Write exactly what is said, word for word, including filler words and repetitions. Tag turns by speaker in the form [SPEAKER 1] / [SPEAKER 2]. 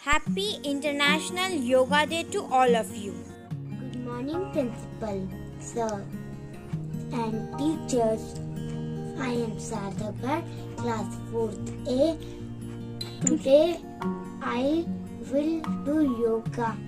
[SPEAKER 1] Happy International Yoga Day to all of you.
[SPEAKER 2] Good morning, Principal, Sir, and teachers. I am Sarthakar, class fourth A. Today I will do yoga.